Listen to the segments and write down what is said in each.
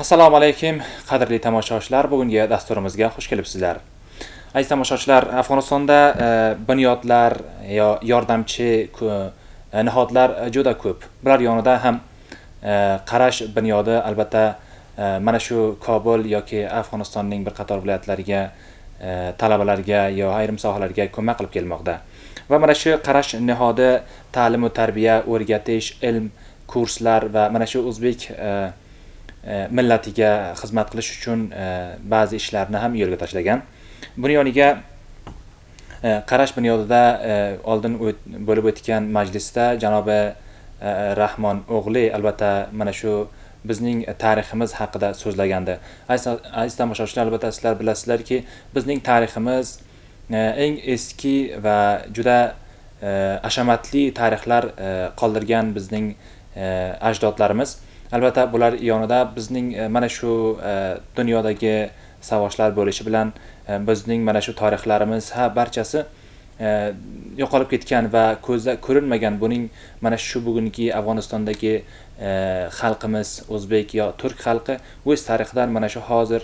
Assalomu alaykum, qadrli tomoshabinlar. Bugungi dasturimizga xush kelibsizlar. Aziz tomoshabinlar, Afg'onistonda bunyodlar yo yordamchi nihodlar juda ko'p. Bular yonida ham qarash bunyodi albatta mana shu Kobul yoki Afg'onistonning bir qator viloyatlariga talabalarga yo ayrim sohalarga ko'mak qilib kelmoqda. Va mana shu qarash nihodi ta'lim va tarbiya, o'rgatish, ilm kurslar va mana shu o'zbek millatiga xizmat qilish uchun ba'zi ishlarni ham yo'lga tashlagan. Buni yoniga qarash bunyodida oldin bo'lib o'tgan majlisda janobi Rahmon o'g'li albatta mana shu bizning tariximiz haqida so'zlagandi. Aziz tomoshabinlar, albatta sizlar bilasizlarki, bizning tariximiz eng eski va juda hashamatli tarixlar qoldirgan bizning ajdodlarimiz. Albatta bular yonida bizning mana shu dunyodagi savaşlar bo'lishi bilan bizning mana shu tarixlarimiz barchasi yo'qolib ketgan va ko'zda ko'rinmagan. Buning mana shu bugungi Afg'onistondagi xalqimiz, o'zbek yo turk xalqi o'z tarixidan mana shu hozir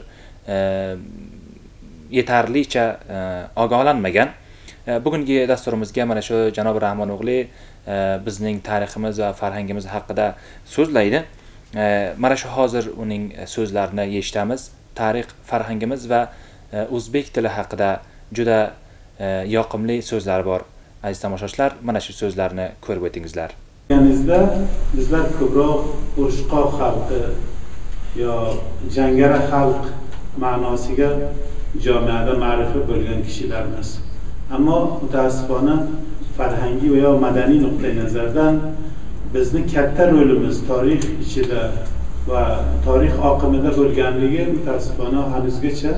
yetarlicha ogohlanmagan. Bugungi dasturimizga mana shu janob Rahmon o'g'li bizning tariximiz va farhangimiz haqida so'zlaydi. Mana shu hozir uning so'zlarini eshitamiz. Tarix, farhangimiz va o'zbek tili haqida juda yoqimli so'zlar bor. Aziz tomoshabinlar, mana shu so'zlarni ko'rib o'tingizlar. Bizlar ko'proq urushqoq xalqi yo jangara xalq ma'nosiga jamiada ma'rifa bo'lgan kishilarmiz. Ammo mutaassifona farhangiy va yo madaniy nuqtai nazardan bizni katta rolimiz tarix ichida va tarix oqimida bo'lganligi mutaassifona hanuzgacha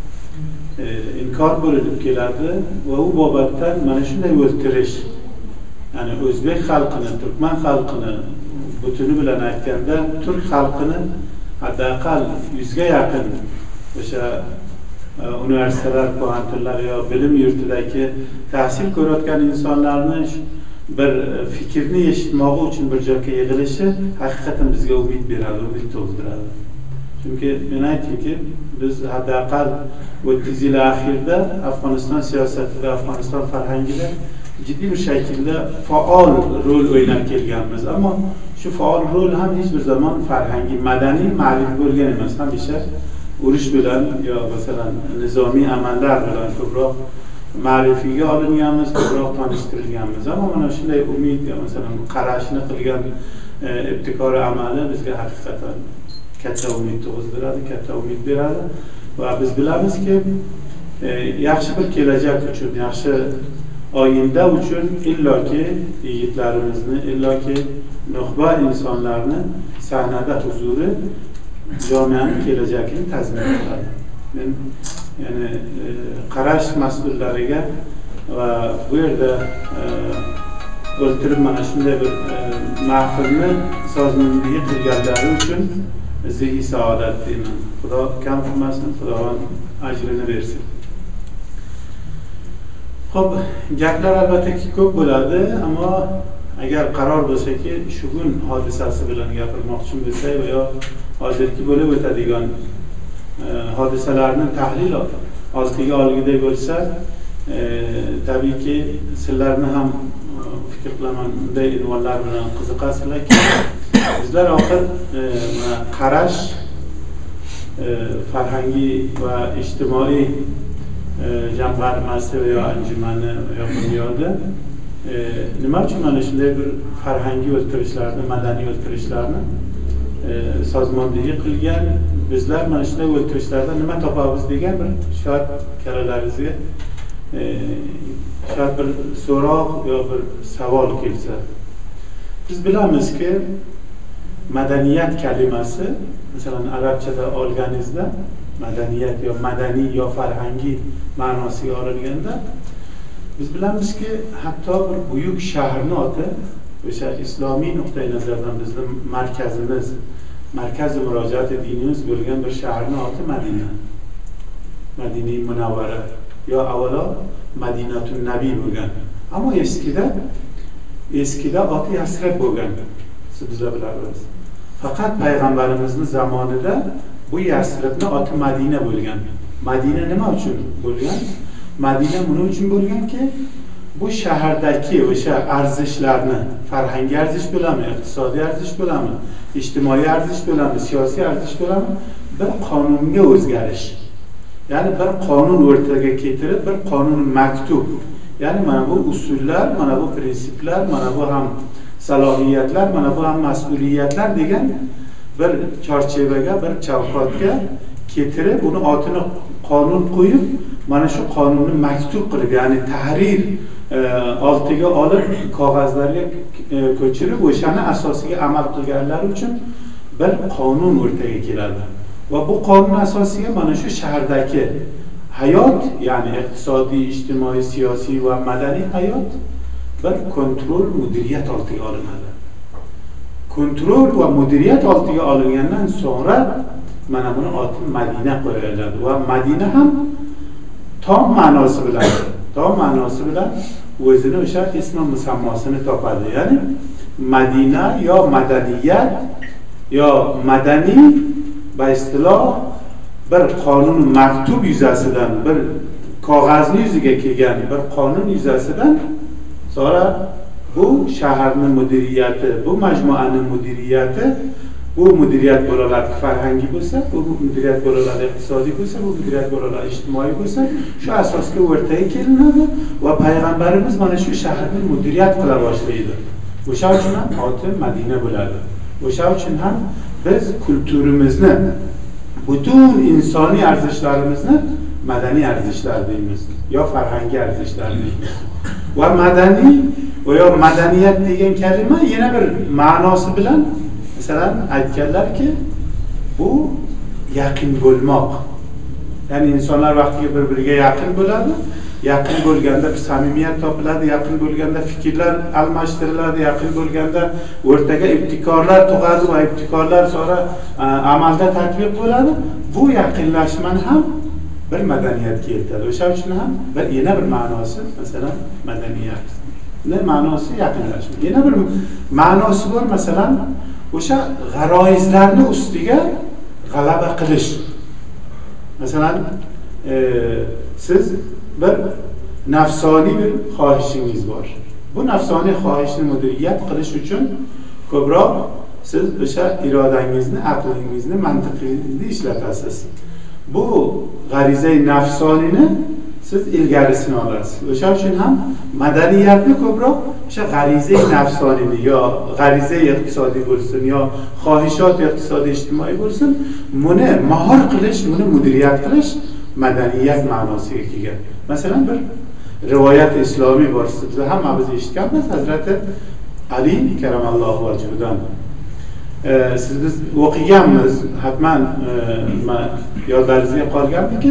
inkor bo'linib keladi va u babatdan mana shunday o'ltirish, ya'ni o'zbek xalqini, turkman xalqini butuni bilan aytganda turk xalqini haddaqal 100 ga yaqin o'sha universitetlar, po'antillar yo bilim yurtidagi tahsil ko'rayotgan insonlarni bir fikrni eshitmoqi uchun bir joyga yig'ilishi haqiqatan bizga umid beradi, umid tug'diradi. Chunki men aytdimki, biz haddaqal 30 yil akhirda Afg'oniston siyosatida, Afg'oniston farhangida jiddiy bir shaklda faol rol o'ynab kelganmiz. Ammo shu faol rol ham hech bir zaman farhangiy, madaniy, ma'rifiy bo'lgan emas. Hamisha urush bilan yo masalan nizomiy amallar bilan ko'proq ma'rifiyga olinganmiz, ko'proq tanishtirilganmiz. Ammo mana shunday umid, masalan qarashni qilgan ibtikori amali bizga haqiqatan katta umid tug'diradi, katta umid beradi va biz bilamizki, yaxshi bir kelajak uchun, yaxshi oyinda uchun illoki yigitlarimizni, illoki nuxba insonlarni sahnada huzuri jamiyaning kelajagini tazmin qiladi. Men yani qarash mas'ullariga va bu yerda o'ltirib mana shunday bir mahfilni sozmandlik qilganlari uchun zihi saodat deyman. Xudo kam qilmasin, Xudovan ajrini bersin. Xo'p, gaplar albatta ko'p bo'ladi, ammo agar qaror bo'lsa-ki, shugun hodisasi bilan gapirmoqchi bo'lsak va yo hozirgi bo'lib o'tadigan hodisalarni tahlil ostiga olgiday bo'lsa, tabiiyki sizlarni ham fikr qilaman bunday unvonlar bilan qiziqasizlarki, bizlar oxir qarash farhangiy va ijtimoiy jamg'armasi va anjumani va bunyodi nima uchun mana shunday bir farhangiy o'ltirishlarni, madaniy o'ltirishlarni sozmandlik qilgan? Bizlar mana shunday o'ltirishlarda nima topamiz degan bir shoat kalalaringizga shoat bir so'roq yo bir savol kelsa. Biz bilamizki, madaniyat kalimasi, masalan arabchada olganingizda madaniyat yo madaniy yo farhangiy ma'nosiga olinganda, biz bilamizki, hatto bir buyuk shaharni oti o'sha islomiy nuqtai nazardan bizning markazimiz, markazi murojaat dinimiz bo'lgan bir shaharni oti Madina. Madina-i Munavvara yo avvalo Madinatun Nabiy bo'lgan. Ammo eskida oti Yasrib bo'lgan. Siz bizlar bilasiz. Faqat payg'ambarimizning zamonida bu Yasribni oti Madina bo'lgan. Madina nima uchun bo'lgan? Madina buning uchun bo'lganki, bu shahardagi o'sha arzishlarni, farhangiy arzish bo'lami, iqtisodiy arzish bo'lami, ijtimoiy arzish bo'lami, siyosiy arzish bo'lami, bir qonunga o'zgarish. Ya'ni bir qonun o'rtaga keltirib, bir qonun maktub. Ya'ni mana bu usullar, mana bu prinsiplar, mana bu ham salohiyatlar, mana bu ham mas'uliyatlar degan bir chorchevaga, bir chavkotga keltirib, uni otini qonun qo'yib, mana shu qonunni maktub qilib, ya'ni tahrir oltiga olib, qog'ozlarga ko'chirib, o'shani asosiga amal qilganlar uchun bir qonun o'rtaga keladi. Va bu qonun asosiga mana shu shahardagi hayot, ya'ni iqtisodiy, ijtimoiy, siyosiy va madaniy hayot bir kontrol, mudiriyat oltiga olinadi. Kontrol va mudiriyat oltiga olingandan sonra mana buni oti Madina qo'yiladi va Madina ham tom ma'nosi bilan o'zini o'sha ism musammosini topadi. Ya'ni Madina yo madaniyat yo madaniy ba istiloh bir qonun maktub yuzasidan, bir qog'ozni yuziga kelgan bir qonun yuzasidan sonra bu shaharning mudiriyati, bu majmuaning mudiriyati, bu mudiriyat bo'laladi farhangiy bo'lsa, bu mudiriyat bo'laladi iqtisodiy bo'lsa, bu mudiriyat bo'laladi ijtimoiy bo'lsa, shu asosga o'rtaga kelinadi va payg'ambarimiz mana shu shaharni mudiriyat qila boshlaydi. O'sha uchun ham oti Madina bo'ladi. O'sha uchun ham biz kulturimizni, butun insoniy arzishlarimizni madaniy arzishlar deymiz yo farhangiy arzishlar deymiz. Va madaniy va madaniyat degan kalima yana bir ma'nosi bilan masalan aytganlarki, bu yaqin bo'lmoq. Ya'ni insonlar vaqtiga bir-biriga yaqin bo'ladi. Yaqin bo'lganda bir samimiyat topiladi, yaqin bo'lganda fikrlar almashtiriladi, yaqin bo'lganda o'rtaga ibtikorlar tug'adi va ibtikorlar sonra amalda tatbiq bo'ladi. Bu yaqinlashmani ham bir madaniyatga eltadi. O'sha uchun ham yana bir ma'nosi masalan madaniyat. Ne ma'nosi yaqinlashma. Yana bir ma'nosi bor masalan o'sha g'aroizlarni ustiga g'alaba qilish. Masalan siz bir nafsoniy bir xohishingiz bor. Bu nafsoniy xohishni mudiriyat qilish uchun ko'proq siz o'sha irodangizni, aqlingizni, mantiqingizni ishlatasiz. Bu g'arizai nafsoniyni siz ilgarisini olasiz. O'sha uchun ham madaniyatni ko'proq o'sha g'arizai nafsoniyni yo g'arizai iqtisodiy bo'lsin yo xohishot iqtisodiy ijtimoiy bo'lsin, buni mahor qilish, buni mudiriyat qilish madaniyat ma'nosiga kelgan. Masalan bir rivoyat islomiy bor. Sizlar hammamiz eshitganmiz Hazrati Ali karamallohu vajhidan. Siz biz o'qiganmiz, hatman yodlaringizga qolgandiki,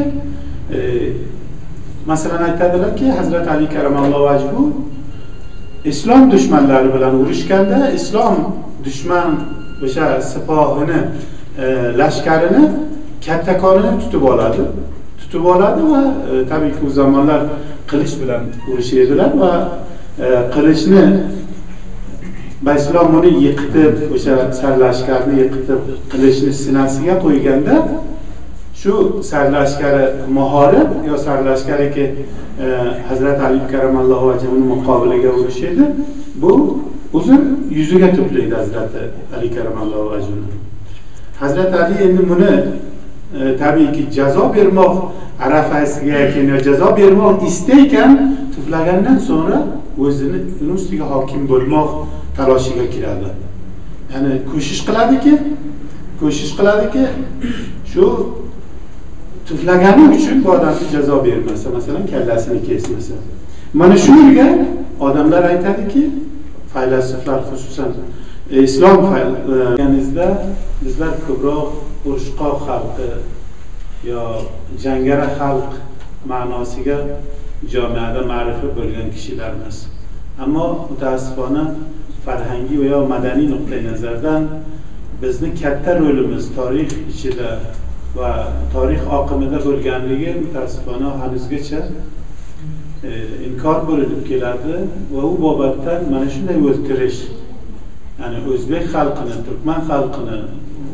masalan aytadilarki, Hazrati Ali karamallohu vajhu islom dushmanlari bilan urushganda islom dushman o'sha sipohini, lashkarini kattakonini tutib oladi va tabiiyki u zamonlar qilich bilan urushadilar va qilichni islom uni yiqitib, o'sha sarlashkarni yiqitib qilichni sinasiga qo'yganda shu sarlashkari muharib yo sarlashkariki Hazrat Ali karamallohu vajhining muqobiliga urushadi. Bu uzr yuziga to'playdi Hazrat Ali karamallohu vajhini. Hazrat Ali endi buni tabiiyki jazo bermoq arafasiga ekan yo jazo bermoq istaykan to'plagandan sonra o'zini ustiga hokim bo'lmoq taloshiga kiradi. Ya'ni ko'shish qiladiki shu tuflagani uchun bu odamga jazo bermasa, masalan kallasini kesmasa. Mana shu yerga odamlar aytadiki, faylasuflar xususan islom yanizda bizlar ko'proq urushqoq xalqi yo jangara xalq ma'nosiga jamiada ma'rifi bo'lgan kishilarmiz. Ammo mutaassifona farhangiy va madaniy nuqtai nazardan bizni katta rolimiz tarix ichida va tarix oqimida bo'lganligi mutaassifona hanuzgacha inkor bo'lib keladi va u babatdan mana shunday o'ltirish, ya'ni o'zbek xalqini, turkman xalqini,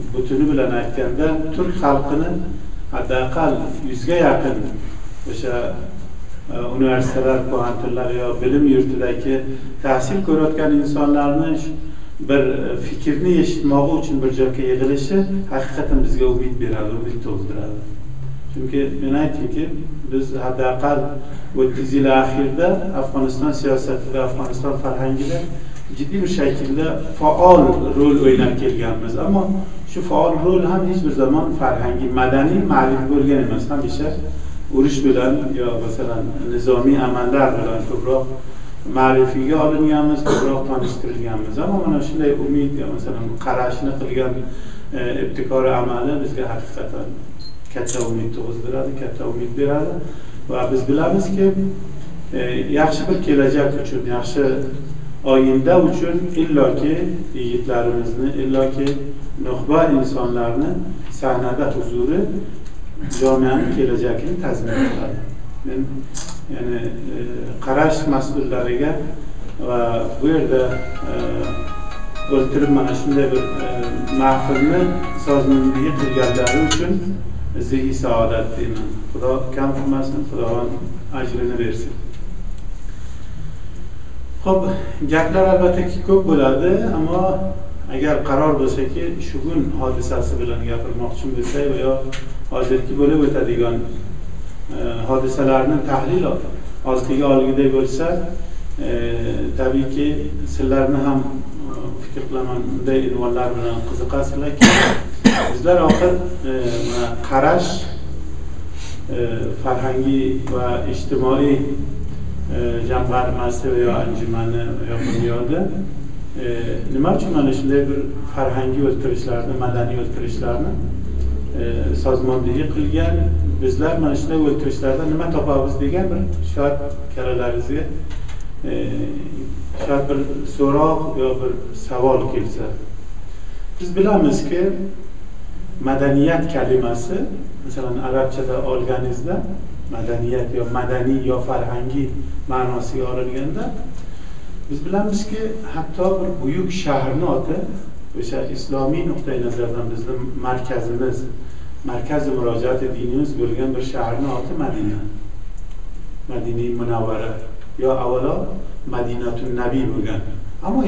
butuni bilan aytganda turk xalqini haddaqal 100 ga yaqin o'sha universitelar, kuantillar yo bilim yurtidagi tahsil ko'rayotgan insonlarni bir fikrni eshitmog'i uchun bir joyga yig'ilishi haqiqatan bizga umid beradi, umid tug'diradi. Chunki men aytdimki, biz haddaqal 30 yil akhirda Afg'oniston siyosatida, Afg'oniston farhangida ciddi bir şekilde faal rol o'ynab kelganmiz. Ammo shu faal rol ham hech bir zaman farhangi, madaniy ma'lum bo'lgan emas. Hamisha urush bilan yo masalan nizomiy amallar bilan ko'proq ma'rifiyga olinganmiz, ko'proq tanishtirilganmiz. Ammo mana shunday umid, masalan qarashni qilgan ibtikori amali bizga haqiqatan katta umid tug'diradi, katta umid beradi va biz bilamizki, yaxshi bir kelajak uchun, yaxshi oyinda uchun illoki yigitlarimizni, illoki nuxba insonlarni sahnada huzuri jamiyaning kelajagini tazmin qiladi. Men yani qarash mas'ullariga va bu yerda o'ltirib mana shunday bir mahfilni sozmandlik qilganlari uchun zihi saodat deyman. Xudo kam qilmasin, Xudoning ajrini bersin. Xo'p, gaplar albatta ko'p bo'ladi, ammo agar qaror bo'lsa-ki, shugun hodisasi bilan gapirmoqchi bo'lsak va hozirgi bo'lib o'tadigan hodisalarni tahlil oltiga olgiday bo'lsa, tabiiyki sizlarni ham fikr qilaman, bunday unvonlar bilan qiziqasizlarki, bizlar oxir qarash farhangiy va ijtimoiy jamg'armasi va anjumani va bunyodi nima uchun mana shunday bir farhangiy o'ltirishlarni, madaniy o'ltirishlarni sozmandlik qilgan, bizlar mana shunday o'ltirishlarda nima topamiz degan bir sho'at kalalaringizga sho'at bir so'roq yo bir savol kelsa, biz bilamizki madaniyat kalimasi masalan arabchada olganingizda madaniyat yo madaniy yo farhangiy ma'nosiga olinganda biz bilamizki hatto bir buyuk shaharni oti o'sha islomiy nuqtai nazardan bizning markazimiz, markazi murojaat dinimiz bo'lgan bir shaharni oti Madina. Madina-i Munavvara yo avvalo Madinatun Nabiy bo'lgan. Ammo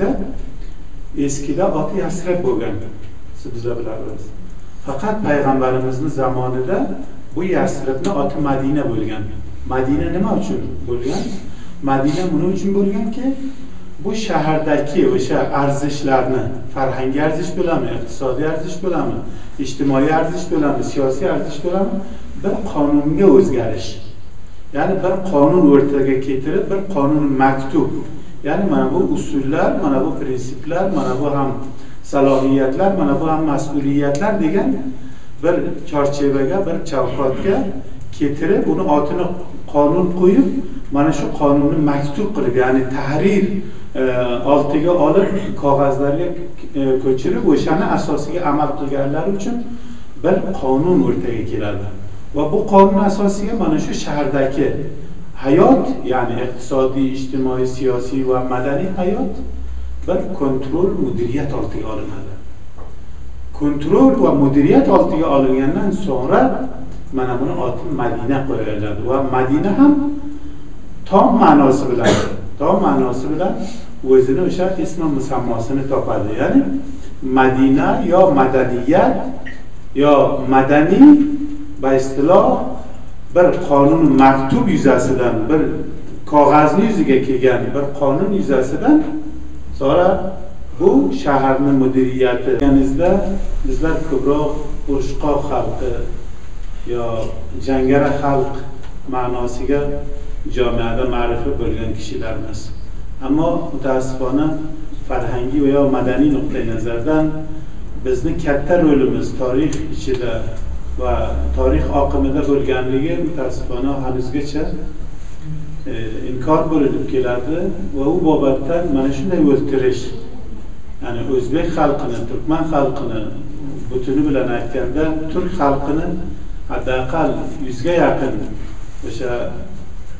eskida oti Yasrib bo'lgan. Sizlar bilasiz. Faqat payg'ambarimizning zamonida bu Yasribni oti Madina bo'lgan. Madina nima uchun bo'lgan? Madina buning uchun bo'lganki, bu shahardagi o'sha arzishlarni, farhangiy arzish bo'ladimi, iqtisodiy arzish bo'ladimi, ijtimoiy arzish bo'ladimi, siyosiy arzish bo'ladimi, bir qonunga o'zgarish. Ya'ni bir qonun o'rtaga keltirib, bir qonun maktub. Ya'ni mana bu usullar, mana bu prinsiplar, mana bu ham salohiyatlar, mana bu ham mas'uliyatlar degan bir chorchevaga, bir chavqotga keltirib, uni otini qonun qo'yib, mana shu qonunni maktub qilib, ya'ni tahrir oltiga olib, qog'ozlarga ko'chirib, o'shani asosiga amal qilganlar uchun bir qonun o'rtaga keladi. Va bu qonun asosiga mana shu shahardagi hayot, ya'ni iqtisodiy, ijtimoiy, siyosiy va madaniy hayot bir kontrol, mudiriyat oltiga olinadi. Kontrol va mudiriyat oltiga olingandan so'ngra mana buni oti Madina qo'yiladi va Madina ham tom ma'nosi bilan o'zini o'sha ismi musammosini topadi. Ya'ni Madina yo madaniyat yo madaniy ba istiloh bir qonun maktub yuzasidan, bir qog'ozni yuziga kelgan bir qonun yuzasidan sonra bu shaharning mudiriyati. Yanizda bizlar ko'proq urushqoq xalqi yo jangara xalq ma'nosiga jamiada ma'rifi bo'lgan kishilarmiz. Ammo mutaassifona farhangiy va yo madaniy nuqtai nazardan bizni katta rolimiz tarix ichida va tarix oqimida bo'lganligi mutaassifona hanuzgacha inkor bo'linib keladi va u bobatdan mana shunday o'ltirish, ya'ni o'zbek xalqini, turkman xalqini, butuni bilan aytganda turk xalqini haddaqal 100 ga yaqin o'sha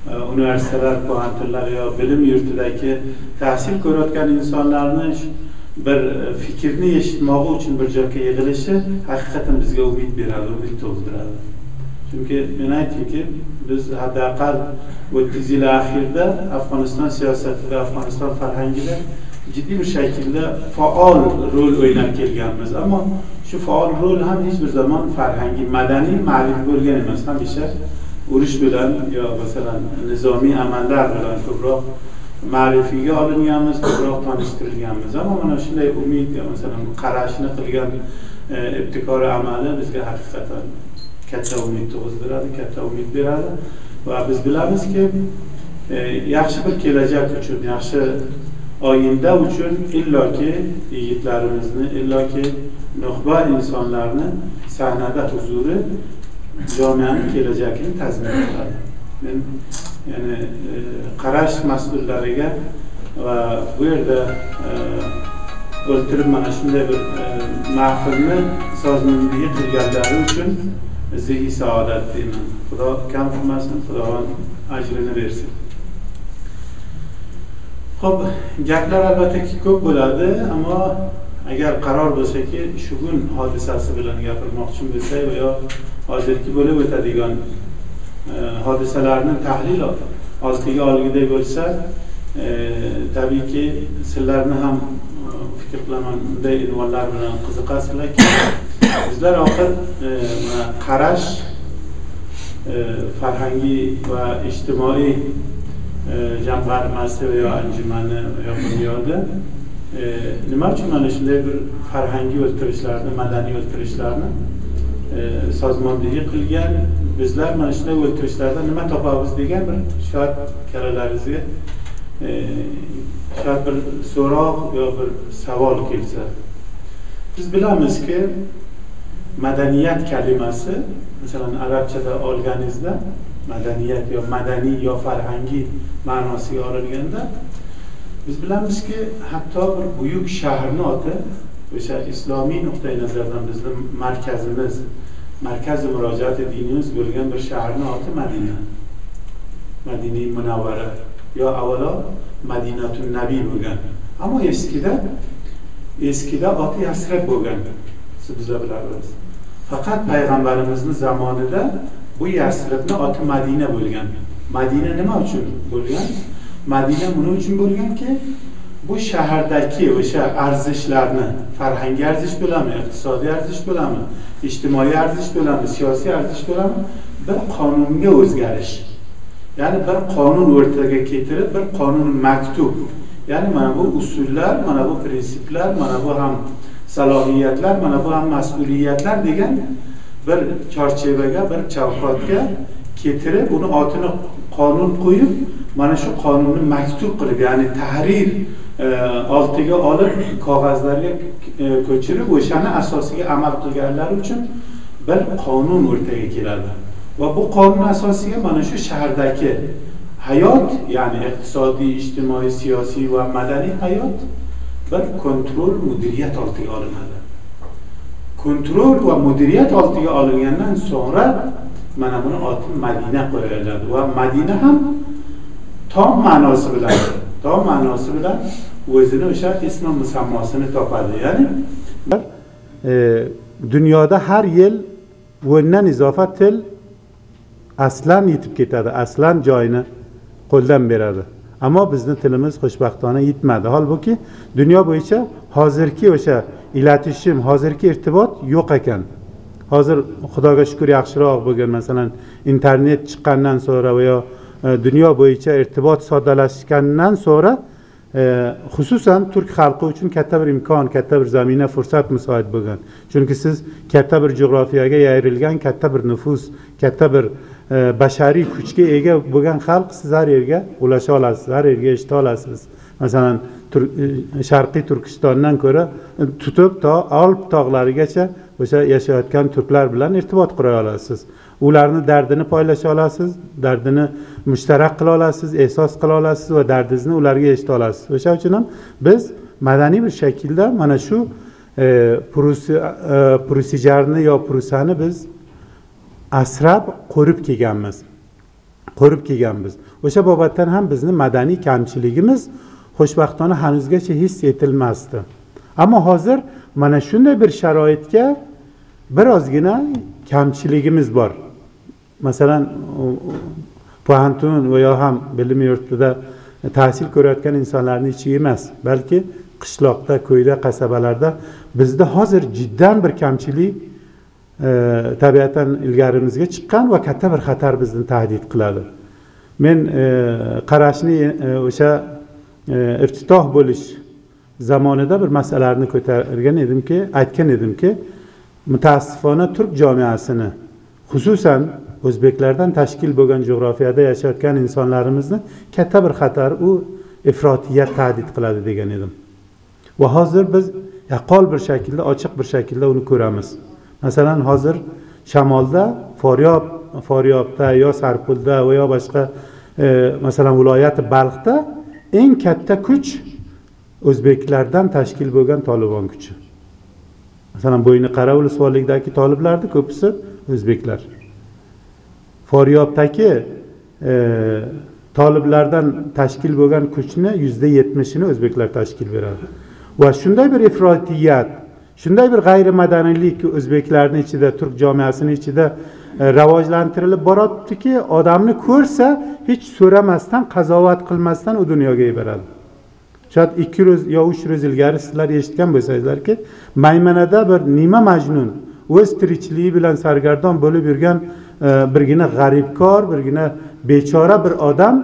universitelar, kuantillar yo bilim yurtidagi tahsil ko'rayotgan insonlarni bir fikrni eshitmog'i uchun bir joyga yig'ilishi haqiqatan bizga umid beradi, umid tug'diradi. Chunki men aytdimki, biz haqiqat 30 yil akhirda Afg'oniston siyosatida, Afg'oniston farhangida ciddi bir şekilde faal rol oynab kelganmiz. Ammo shu faal rol ham hech bir zaman farhangi, madaniy, ma'rifiy bo'lgan emas. Hamisha urush bilan yo masalan nizomiy amallar bilan ko'proq ma'rifiyga olinganmiz, ko'proq tanishtirilganmiz. Ammo mana shunday umid, masalan qarashni qilgan ibtikori amali bizga haqiqatan katta umid tug'diradi, katta umid beradi va biz bilamizki, yaxshi bir kelajak uchun, yaxshi oyinda uchun illoki yigitlarimizni, illoki nuxba insonlarni sahnada huzuri jamiyaning kelajagini tazmin qiladi. Men yani qarash mas'ullariga va bu yerda o'ltirib mana shunday bir mahfilni sozmandlik qilganlari uchun zihi saodat deyman. Xudo kam qilmasin, Xudovan ajrini bersin. Xo'p, gaplar albatta ko'p bo'ladi, ammo agar qaror bo'lsa-ki, shugun hodisasi bilan gapirmoqchi bo'lsak va yo hozirgi bo'lib o'tadigan hodisalarning tahlil ostiga olgiday bo'lsa, tabiiyki sizlarni ham fikr qilaman bunday unvonlar bilan qiziqasizlarki, bizlar oxir qarash farhangiy va ijtimoiy jamg'armasi va anjumani va dunyoda nima uchun mana shunday bir farhangiy o'ltirishlarni, madaniy o'ltirishlarni sozmandlik qilgan, bizlar mana shunday o'ltirishlarda nima topamiz degan bir shoat kalalaringizga shoat bir so'roq yo bir savol kelsa. Biz bilamizki, madaniyat kalimasi, masalan arabchada olganingizda madaniyat yo madaniy yo farhangiy ma'nosiga olinganda, biz bilamizki, hatto bir buyuk shaharni oti, o'sha islomiy nuqtai nazardan bizning markazimiz, markazi murojaat dinimiz bo'lgan bir shaharni oti Madina. Madina-i Munavvara yo avvalo Madinatun Nabiy bo'lgan. Ammo eskida oti Yasrib bo'lgan. Siz bilasiz. Faqat payg'ambarimizning zamonida bu Yasribning oti Madina bo'lgan. Madina nima uchun bo'lgan? Madina buning uchun bo'lganki, bu shahardagi o'sha arzishlarni, farhangiy arzish bo'lami, iqtisodiy arzish bo'lami, ijtimoiy arzish bo'lami, siyosiy arzish bo'lami, bir qonunga o'zgarish. Ya'ni bir qonun o'rtaga keltirib, bir qonun maktub. Ya'ni mana bu usullar, mana bu prinsiplar, mana bu ham salohiyatlar, mana bu ham mas'uliyatlar degan bir chorchevaga, bir chavqotga keltirib, uni otini qonun qo'yib, mana shu qonunni maktub qilib, ya'ni tahrir oltiga olib, qog'ozlarga ko'chirib, o'shani asosiga amal qilganlar uchun bir qonun o'rtaga keladi. Va bu qonun asosiga mana shu shahardagi hayot, ya'ni iqtisodiy, ijtimoiy, siyosiy va madaniy hayot bir kontrol, mudiriyat oltiga olinadi. Kontrol va mudiriyat oltiga olingandan so'ngra mana buni oti Madina qo'yiladi va Madina ham tom ma'nosi bilan o'zini o'sha ism musammosini topadi. Ya'ni dunyoda har yil o'ndan izofa til aslan yetib ketadi, aslan joyini qo'ldan beradi. Ammo bizning tilimiz xo'shbaxtona yetmadi. Holbuki dunyo bo'yicha hozirgi o'sha iletişim, hozirgi irtibot yo'q ekan. Hozir Xudoga shukr yaxshiroq bo'lgan, masalan, internet chiqqandan sonra va yo dunyo bo'yicha irtibot soddalashgandan sonra xususan turk xalqi uchun katta bir imkon, katta bir zamina, fursat musoid bo'lgan. Chunki siz katta bir jo'g'rafiyaga yayrilgan, katta bir nufus, katta bir bashariy kuchga ega bo'lgan xalq, siz har yerga ulasha olasiz, har yerga eshita olasiz. Masalan, Sharqiy Turkistondan ko'ra tutib to Alp tog'larigacha o'sha yashayotgan turklar bilan irtibot qura olasiz. Ularni dardini paylasha olasiz, dardini mushtarak qila olasiz, ehsos qila olasiz va dardingizni ularga eshita olasiz. O'sha uchun ham biz madaniy bir shaklda mana shu prusijarni yo prusani biz asrab qo'rib kelganmiz. O'sha babatdan ham bizning madaniy kamchiligimiz xo'shbaxtona hanuzgacha his etilmasdi. ammo hozir mana shunday bir sharoitga birozgina kamchiligimiz bor. Masalan, poyantun va yo ham bilim yurtida tahsil ko'rayotgan insonlarning ichiga emas, balki qishloqda, ko'yda, qasabalarda bizda hozir jiddan bir kamchilik tabiatan ilgarimizga chiqqan va katta bir xatar bizni tahdid qiladi. Men qarashni o'sha iftitoh bo'lish zamonida bir masalalarni ko'targan edimki, aytgan edimki, mutaassifona turk jamiasini, xususan o'zbeklardan tashkil bo'lgan jo'grafiyada yashayotgan insonlarimizni katta bir xatar, u ifrotiyat tahdid qiladi degan edim. Va hozir biz yaqqol bir shaklda, ochiq bir shaklda uni ko'ramiz. Masalan, hozir shamolda, Faryobda yo Sarpulda va yo boshqa masalan viloyati Balxda eng katta kuch o'zbeklardan tashkil bo'lgan Tolibon kuchi. Masalan, Bo'yniqara ulusvolligidagi toliblarning ko'pisi o'zbeklar. Faryobdagi toliblardan tashkil bo'lgan kuchni %70'ini o'zbeklar tashkil beradi. Va shunday bir ifrotiyat, shunday bir g'ayrimadaniylik o'zbeklarning ichida, turk jamiasining ichida rivojlantirilib boryaptiki, odamni ko'rsa hech so'ramasdan, qazovat qilmasdan u dunyoga beradi. Shayad 200 yo 300 ilgari sizlar eshitgan bo'lsangizlarki, Maymanada bir Nima Majnun o'z tirikchiligi bilan sargardon bo'lib yurgan birgina g'aribkor, birgina bechora bir odam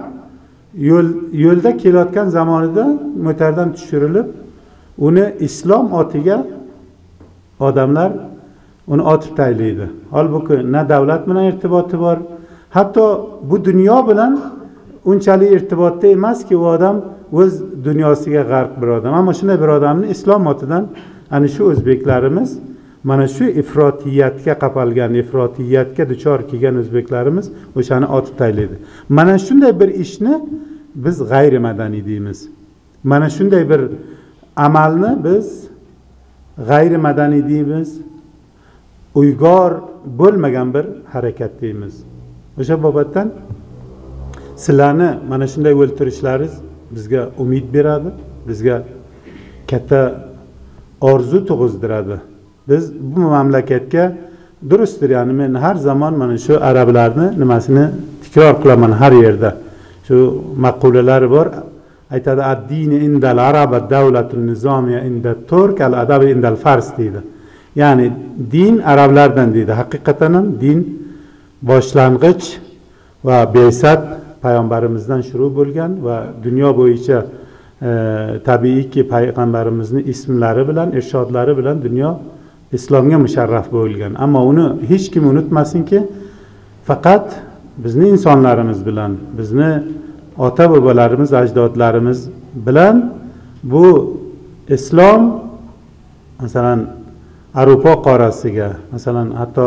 yo'lda kelayotgan zamonida mo'tardan tushirilib, uni islom otiga odamlar uni otib taylaydi. Holbuki na davlat bilan irtiboti bor, hatto bu dunyo bilan unchalik irtibotda emaski, u odam o'z dunyosiga g'arq bir odam. Ammo shunday bir odamni islom otidan ana shu o'zbeklarimiz, mana shu ifrotiyatga qapalgan, ifrotiyatga duchor kelgan o'zbeklarimiz o'shani otib taylaydi. Mana shunday bir ishni biz g'ayrimadaniy deymiz. Mana shunday bir amalni biz g'ayrimadaniy deymiz. Uyg'ur bo'lmagan bir harakat deymiz. O'sha babatdan sizlarni mana shunday o'ltirishlaringiz bizga umid beradi, bizga katta orzu tug'izdiradi. Biz bu mamlakatga durustdir, ya'ni men har zaman mana shu arablarni nimasini takror qilaman har yerda. Shu maqolalar bor. Aytadi, ad-dini indal arab, ad-davlatun nizamiya indat turk, al-adab indal fars deydi. Ya'ni din arablardan deydi. Haqiqatan ham din boshlang'ich va Beysat payg'ambarimizdan shuru bo'lgan va dunyo bo'yicha tabiiyki payg'ambarimizning ismlari bilan, irshodlari bilan dunyo islomga musharraf bo'lgan. Ammo uni hech kim unutmasinki, faqat bizning insonlarimiz bilan, bizni ota bobolarimiz, ajdodlarimiz bilan bu islom masalan Avrupa qorasiga, masalan hatto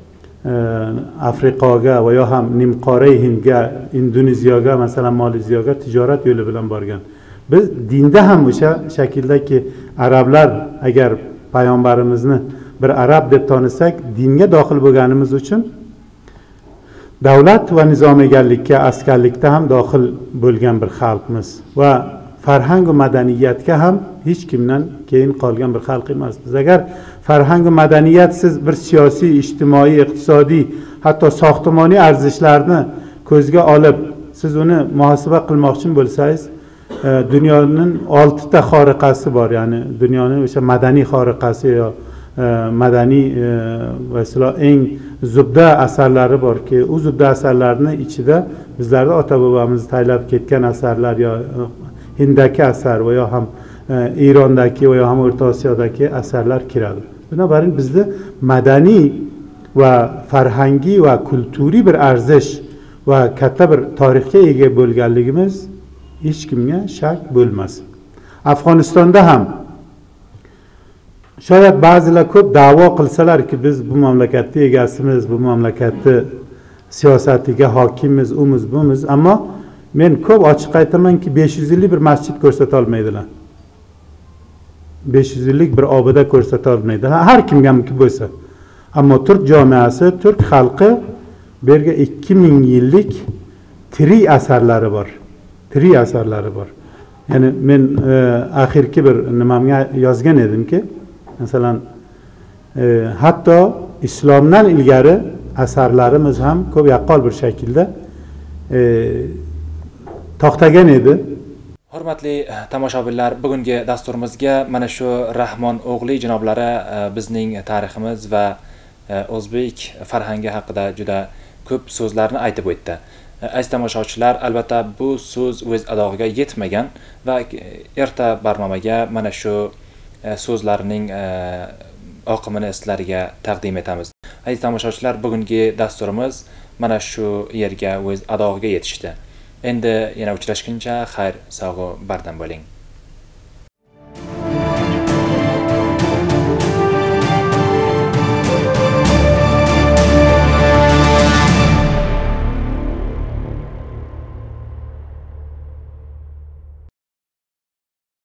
Afrikaga va yo ham Nimqora Hindga, Indoneziyaga, masalan Maleziyaga tijorat yo'li bilan borgan. Biz dinda ham o'sha shakldagi arablar, agar payg'ambarimizni bir arab deb tanisak, dinga dohil bo'lganimiz uchun davlat va nizom egallikka, askarlikda ham dohil bo'lgan bir xalqmiz va farhang va madaniyatga ham hech kimdan keyin qolgan bir xalq emasmiz. Agar farhang va madaniyatsiz bir siyosiy, ijtimoiy, iqtisodiy, hatto soxtimoniy arzishlarni ko'zga olib siz uni muhosaba qilmoqchi bo'lsangiz, dunyoning 6 ta xoriqasi bor, ya'ni dunyoning o'sha madaniy xoriqasi yo madaniy va eng zubda asarlari borki, u zubda asarlarning ichida bizlarda ota bobomiz taylab ketgan asarlar yo Hindaki asar va yo ham Irondagi va yo ham O'rta Osiyodagi asarlar kiradi. Binobarin bizda madaniy va farhangiy va kulturiy bir arzish va katta bir tarixga ega bo'lganligimiz hech kimga shak bo'lmasin. Afg'onistonda ham shoyat ba'zilar ko'p da'vo qilsalarki, biz bu mamlakatning egasimiz, bu mamlakatning siyosatiga hokimmiz, umumiz, bumumiz, ammo men ko'p ochiq aytamanki, 500 yillik bir masjid ko'rsata olmaydilar. 500 yillik bir obida ko'rsata olmaydilar. Har kimgamki bo'lsa. Ammo turk jamiasi, turk xalqi bu yerga 2000 yillik tirik asarlari bor. Tirik asarlari bor. ya'ni men oxirgi bir nimamga yozgan edimki, masalan, hatto islomdan ilgari asarlarimiz ham ko'p yaqqol bir shaklda to'xtagan edi. Hurmatli tomoshabinlar, bugungi dasturimizga mana shu Rahmon o'g'li janoblari bizning tariximiz va o'zbek farhangi haqida juda ko'p so'zlarni aytib o'tdi. Aziz tomoshabinlar, albatta bu so'z o'z adog'iga yetmagan va erta barnomaga mana shu so'zlarning oqimini sizlarga taqdim etamiz. Aziz tomoshabinlar, bugungi dasturimiz mana shu yerga o'z adog'iga yetishdi. Endi yana uchrashguncha xayr, sog' va bardam bo'ling.